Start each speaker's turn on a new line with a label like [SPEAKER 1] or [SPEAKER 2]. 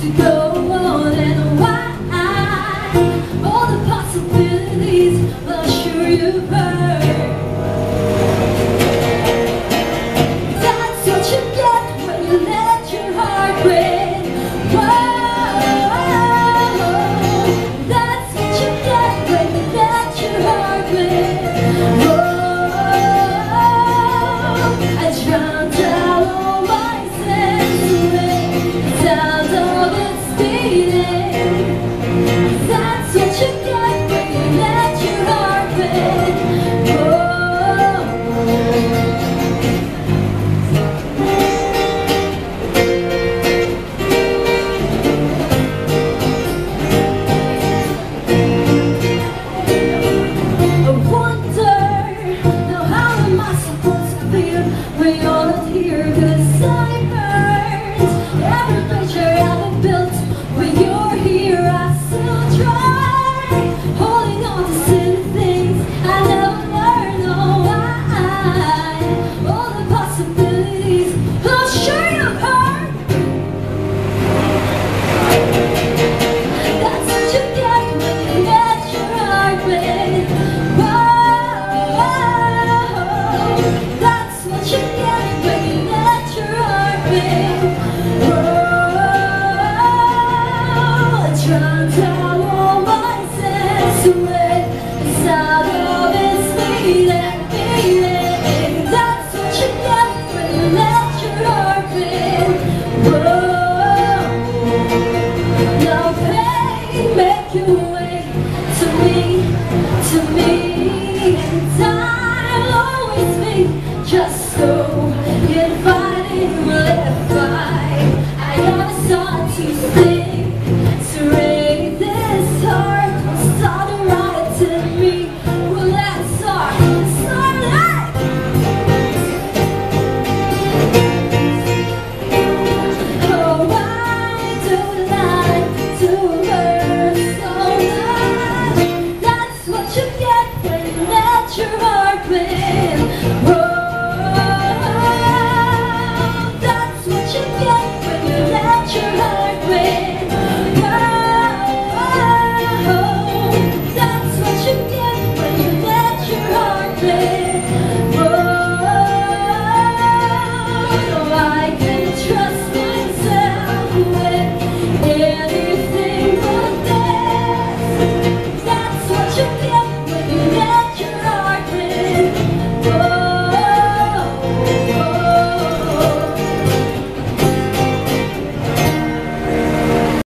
[SPEAKER 1] to go on and why all the possibilities will sure you've heard. That's what you get when you let your heart break. Whoa, that's what you get when you let your heart break. Whoa, I drowned out all my senses, sound of its beating. That's what you get when you let your heart break. I wonder, now how am I supposed to feel when you're not here? 'Cause I burned every picture I've built. When you're here, I still try, holding on to silly things I never learned. Oh, why all the possibilities I'm sure you've heard. That's what you get when you let your heart break. Whoa, that's what you get when you let your heart break. Whoa, I drowned out all my sense away, the sound of its beating. That's what you get when you let your heart break. Whoa, now pain make your way to me, and I'll always be just so inviting. Well, if I never saw to stay.